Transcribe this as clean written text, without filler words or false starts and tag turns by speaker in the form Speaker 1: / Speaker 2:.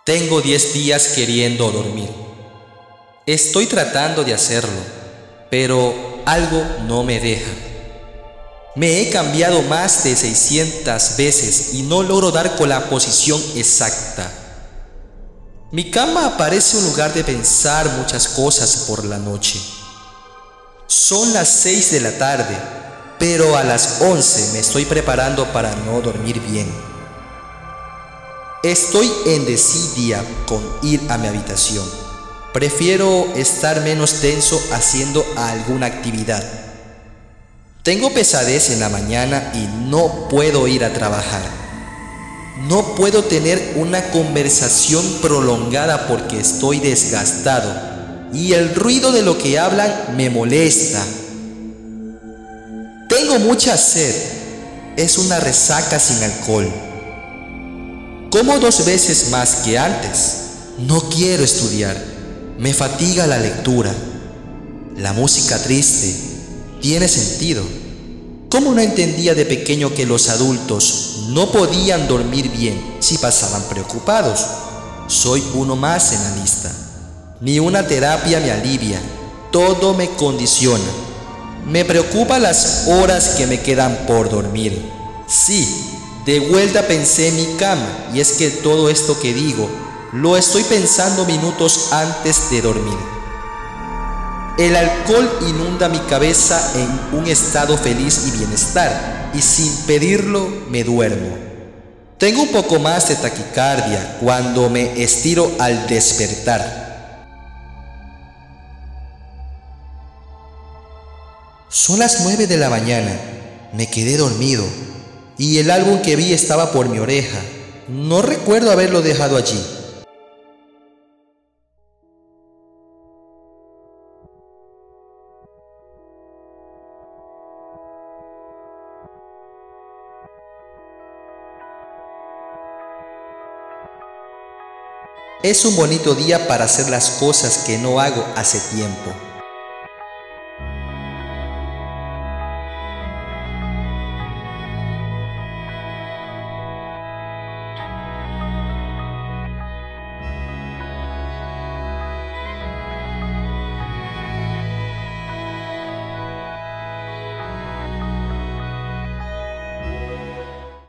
Speaker 1: Tengo 10 días queriendo dormir. Estoy tratando de hacerlo, pero algo no me deja. Me he cambiado más de 600 veces y no logro dar con la posición exacta. Mi cama parece un lugar de pensar muchas cosas por la noche. Son las 6 de la tarde, pero a las 11 me estoy preparando para no dormir bien. Estoy en desidia con ir a mi habitación. Prefiero estar menos tenso haciendo alguna actividad. Tengo pesadez en la mañana y no puedo ir a trabajar. No puedo tener una conversación prolongada porque estoy desgastado y el ruido de lo que hablan me molesta. Tengo mucha sed. Es una resaca sin alcohol. Como 2 veces más que antes. No quiero estudiar. Me fatiga la lectura. La música triste tiene sentido. ¿Cómo no entendía de pequeño que los adultos no podían dormir bien si pasaban preocupados? Soy uno más en la lista. Ni una terapia me alivia. Todo me condiciona. Me preocupan las horas que me quedan por dormir. Sí. De vuelta pensé en mi cama, y es que todo esto que digo, lo estoy pensando minutos antes de dormir. El alcohol inunda mi cabeza en un estado feliz y bienestar, y sin pedirlo me duermo. Tengo un poco más de taquicardia cuando me estiro al despertar. Son las 9 de la mañana, me quedé dormido. Y el álbum que vi estaba por mi oreja. No recuerdo haberlo dejado allí. Es un bonito día para hacer las cosas que no hago hace tiempo.